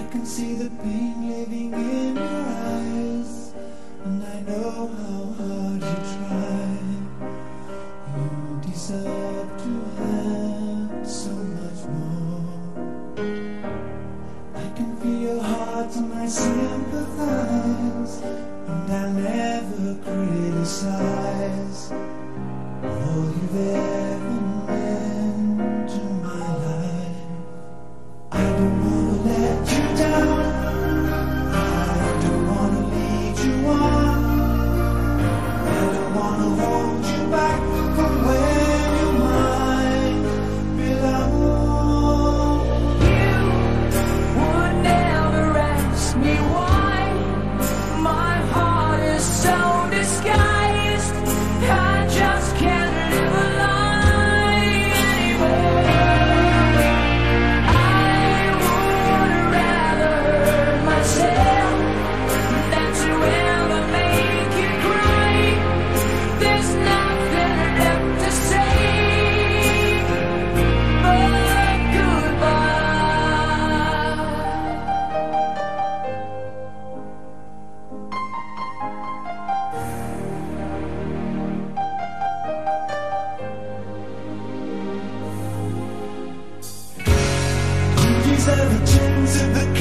can see the pain living in your eyes, and I know how hard you try. You deserve to have so much more. I can feel your heart and I sympathize, and I never criticize all you've ever meant to my life. I don't wanna let you down, I don't wanna lead you on, I don't wanna hold you back from where your mind belongs. You would never ask me why. My heart is so disguised, I just can't live a lie anymore. I would rather hurt myself than to ever make you cry. There's nothing left to say but goodbye. You deserve a chance at the